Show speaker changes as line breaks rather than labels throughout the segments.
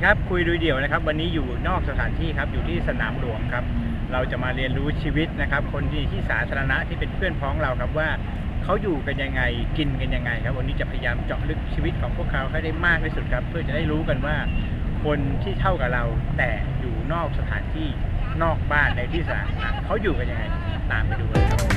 ครับคุยดูเดี่ยวนะครับวันนี้อยู่นอกสถานที่ครับอยู่ที่สนามหลวงครับเราจะมาเรียนรู้ชีวิตนะครับคนที่สาธารณะที่เป็นเพื่อนพ้องเราครับว่าเขาอยู่กันยังไงกินกันยังไงครับวันนี้จะพยายามเจาะลึกชีวิตของพวกเขาให้ได้มากที่สุดครับเพื่อจะได้รู้กันว่าคนที่เท่ากับเราแต่อยู่นอกสถานที่นอกบ้านในที่สาธารณะเขาอยู่กันยังไงตามไปดูเลยครับ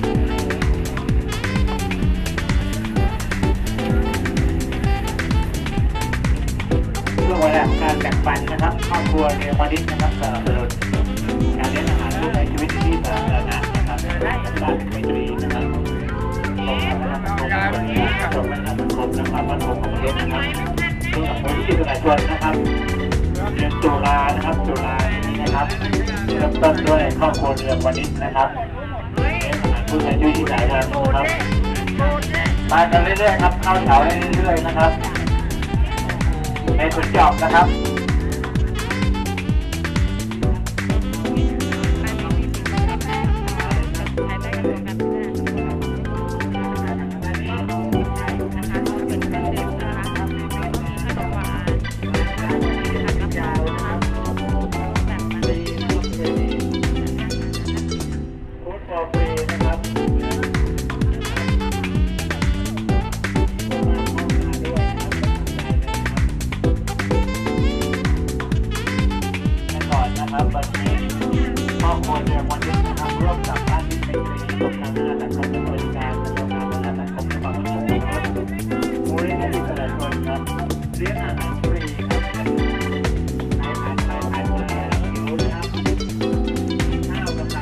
ช่วงเวลาการแบ่งปันนะครับครอบครัวในวันนี้นะครับสนับสนุนการเลี้ยงอาหารผู้ใช้ชีวิตที่สาธารณะนะครับบ้านไมตรีนะครับกรมการสังคมนะครับมั่นคงของมนุษย์นะครับผู้สังคมที่ประชาชนนะครับเดือนตุลานะครับตุลานี้นะครับเริ่มต้นด้วยครอบครัวเรือนวันนี้นะครับเลี้ยงอาหารผู้ใช้ชีวิตที่สาธารณะนะครับมากันเรื่อยๆครับเข้าแถวเรื่อยๆนะครับในสุดจอบนะครับวันนี้ครอบครัวเรือนวันนี้นะครับร่วมกับบ้านที่เป็นกรมการสังคมดำเนินการกระทรวงการพัฒนาสังคมและความมั่นคงของมนุษย์มูลนิธิประชาชนครับเลี้ยงอาหารฟรีครับอาหารหิวนะครับข้าวกะเพรา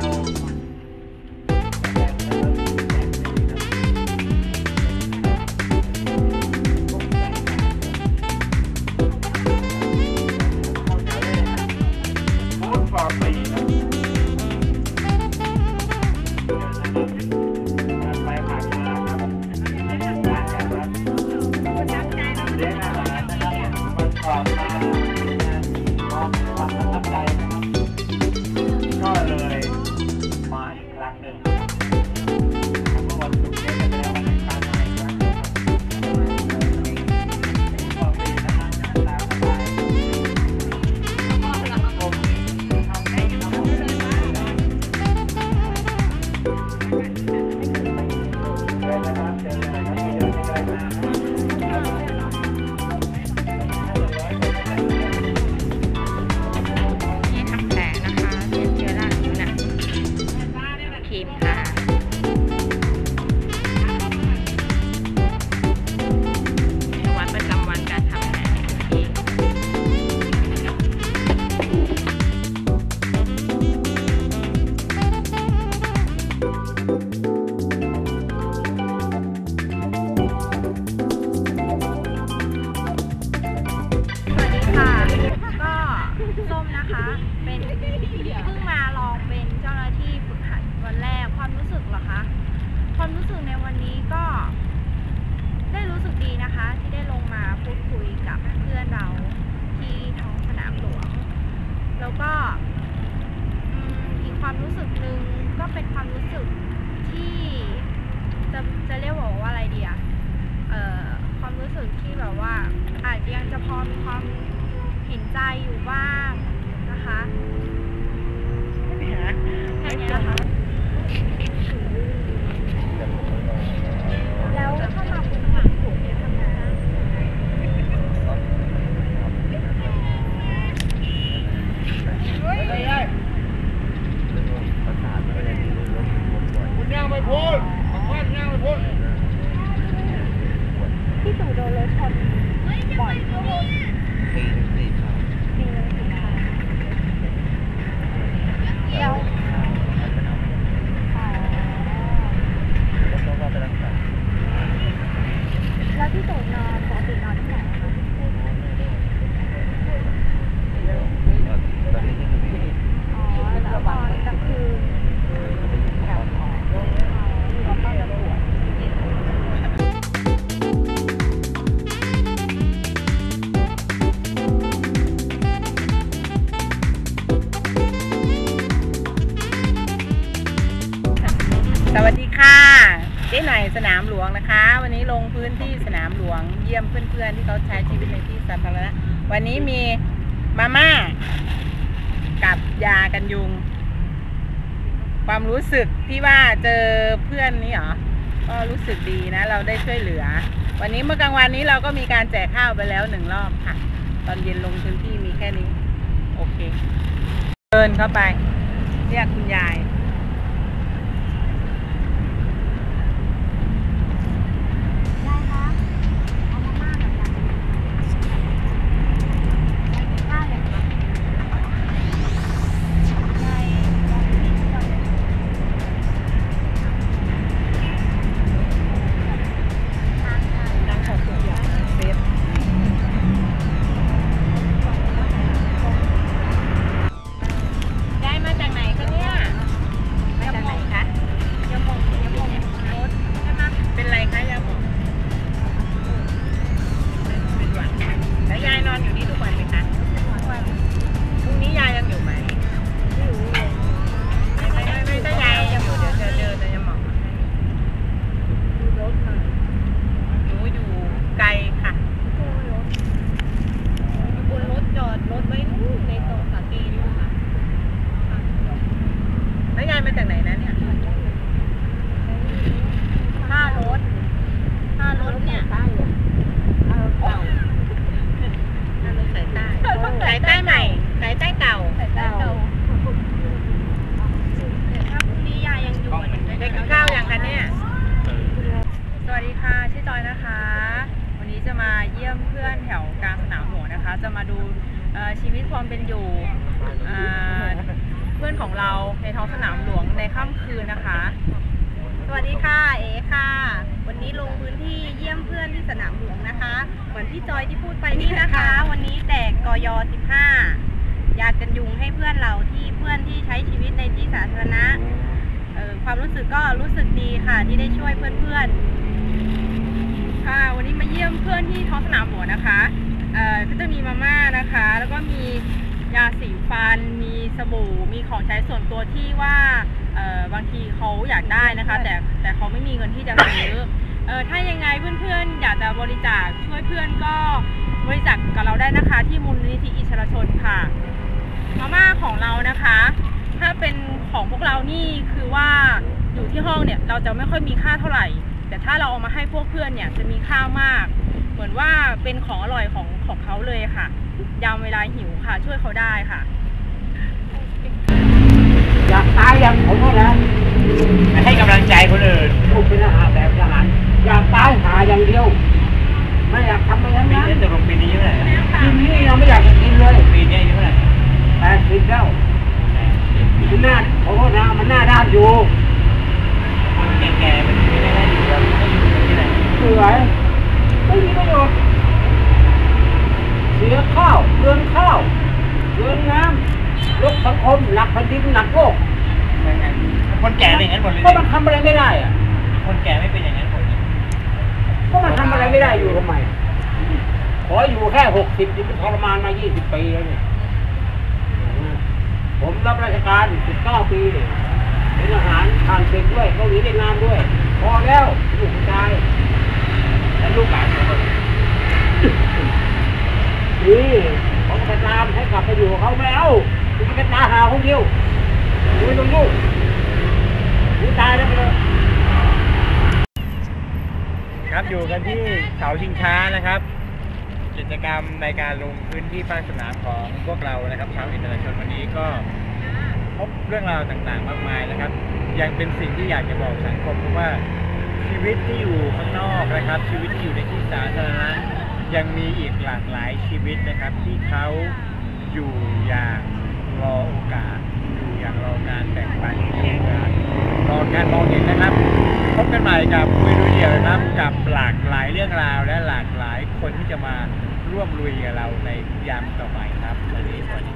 ความรู้สึกในวันนี้ก็ได้รู้สึกดีนะคะที่ได้ลงมาพูดคุยกับเพื่อนเราที่ท้องสนามหลวงแล้วก็อีกความรู้สึกหนึ่งก็เป็นความรู้สึกที่จะเรียกว่าอะไรดีอะความรู้สึกที่แบบว่าอาจยังจะพอมีความเห็นใจอยู่บ้างนะคะแค่นี้นะคะแล้วเข้ามาเป็นสนามหลวงเนี่ยทำไงนะ
คุณย่างไปพูดบ้านย่างไปพูด
พี่ตู่โดนรถชนบ่อยปีนึง4 ครั้งแล้วแล้วพี่ตู่นอนปกตินอนที่ไหนคะอ๋อแล้วตอนกลางคืนแถวของอยู่กับป้าตำรวจ
สวัสดีค่ะเจ๊หน่อยสนามหลวงนะคะวันนี้ลงพื้นที่สนามหลวงเยี่ยมเพื่อนๆที่เขาใช้ชีวิตในที่สาธารณะวันนี้มีมาม่ากับยากันยุง ความรู้สึกที่ว่าเจอเพื่อนนี่หรอก็รู้สึกดีนะเราได้ช่วยเหลือวันนี้เมื่อกลางวันนี้เราก็มีการแจกข้าวไปแล้ว1 รอบค่ะ ตอนเย็นลงพื้นที่มีแค่นี้โอเคเดินเข้าไปเรียกคุณยาย
ยายคะเอามาม่ากับยาข้าวเลยค่ะยายบอกพี่ก่อนเลยทางค่ะ
นั่งขอบคุณยายเซฟยายมาจากไหนคะเนี่ยมาจากไหนคะ
ยาหม่องรถใช่ไหม
เป็นไรคะยายบอกเป็นหวัดแล้วยายนอนอยู่นี่ทุกวันไหมคะพรุ่งนี้ยายยังอยู่ไหมไม่ถ้ายายยังอยู่เดี๋ยวจะเดินจะหมองมาให้หนูอยู่ไกลค่ะ
บนรถจอดรถไว้นู่นในตรงสากีนู่นค่ะ
แล้วยายมาจากไหนนะเนี่ย
ค่ารถเนี่ย
เก่าค่ารถสายใต้สายใต้ใหม่สายใต้เก่า
แต่เก่าถ้าพรุ่งนี้ยายยังอยู่อะ
ได้กินข้าวยังคะเนี่ย
สวัสดีค่ะ ชื่อจอยนะคะ วันนี้จะมาเยี่ยมเพื่อนแถวกลางสนามหลวงนะคะ จะมาดูชีวิตความเป็นอยู่เพื่อนของเราในท้องสนามหลวงในค่ำคืนนะคะ สวัสดีค่ะเอ๋ค่ะ วันนี้ลงพื้นที่เยี่ยมเพื่อนที่สนามหลวงนะคะ เหมือนพี่จอยที่พูดไปนี่นะคะ วันนี้แจกกย15 ยากันยุงให้เพื่อนเราที่ใช้ชีวิตในที่สาธารณะความรู้สึกก็รู้สึกดีค่ะที่ได้ช่วยเพื่อนๆค่ะวันนี้มาเยี่ยมเพื่อนที่ท้องสนามหลวงนะคะก็จะมีมาม่านะคะ แล้วก็มียาสีฟันมีสบู่มีของใช้ส่วนตัวที่ว่าบางทีเขาอยากได้นะคะ แต่เขาไม่มีเงินที่จะซื้อถ้ายังไงเพื่อนๆอยากจะบริจาคช่วยเพื่อนก็บริจาคกับเราได้นะคะที่มูลนิธิอิสรชนค่ะมาม่าของเรานะคะ ถ้าเป็นของพวกเรานี่คือว่าอยู่ที่ห้องเนี่ยเราจะไม่ค่อยมีค่าเท่าไหร่แต่ถ้าเราเอามาให้พวกเพื่อนเนี่ยจะมีค่ามาก เหมือนว่าเป็นของอร่อยของเขาเลยค่ะยามเวลาหิวค่ะช่วยเขาได้ค่ะ
อยากตายอย่างผมก็นะ
ไปให้กำลังใจคนอื่น
ผมเป็นทหารแบบทหารอยากตายหาอย่างเดียว ไม่อยากทำอะไรทั้ง
ปี
นั้น
นี้จะลงปีนี้เท่าไหร่
กินนี่ยังไม่อยากจะกินเลย
ปีนี้อายุเท่าไหร่
80แล้วมันหน้าผมก็นะมันหน้าด้านอยู่
คนแก่ๆมันไม่ได้อยู่แล้วไม่อยู่ที่ไหน
สวยไม่มีประโยชน์เสียข้าวเรือนข้าวเรือนน้ำลกสังคมหนักแผ่นดินหนักโลก
คนแก่เป็นอย่างนั้นหมดเลย
ก็มันทำอะไรไม่ได้อะ
คนแก่ไม่เป็นอย่างนั้นหมดเลย
ก็มันทำอะไรไม่ได้อยู่ทำไมขออยู่แค่60นี่เป็นทรมานมา20 ปีแล้วเนี่ยผมรับราชการ19 ปีเป็นทหารผ่านศึกด้วยเกาหลีเวียดนามด้วยพอแล้วลูกชาย
แล้วลูกหลานของคน
นี่ผมจะตามให้กลับไปอยู่กับเขาไม่เอาคุณจะตาหาคนเดียวดูไม่ต้องยุ่งดูตายแล้วไปเลย
ครับอยู่กันที่เสาชิงช้านะครับ กิจกรรมในการลงพื้นที่ภาคสนามของพวกเรานะครับชาวอิสระชนวันนี้ก็พบเรื่องราวต่างๆมากมายนะครับ ยังเป็นสิ่งที่อยากจะบอกสังคมเพราะว่าชีวิตที่อยู่ข้างนอกนะครับ ชีวิตที่อยู่ในที่สาธารณะยังมีอีกหลากหลายชีวิตนะครับ ที่เขาอยู่อย่างรอโอกาสอยู่อย่างรอการแบ่งปันโอกาสรอการมองเห็นนะครับ พบกันใหม่กับคุยลุยเดี่ยวนะครับกับหลากหลายเรื่องราวและหลากหลายคนที่จะมาร่วมลุยกับเราในยามต่อไปครับวันนี้สวัสดี